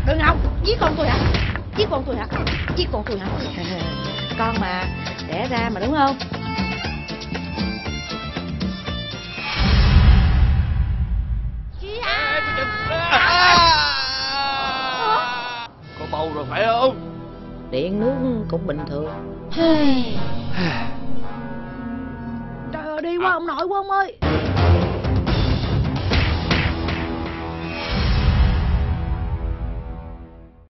Đừng Ngọc, giết con tôi hả? Giết con tôi hả? Giết con tôi hả? Con mà đẻ ra mà đúng không? Có bầu rồi phải không? Điện nước cũng bình thường. Trời ơi, đi qua ông nội quá ông ơi.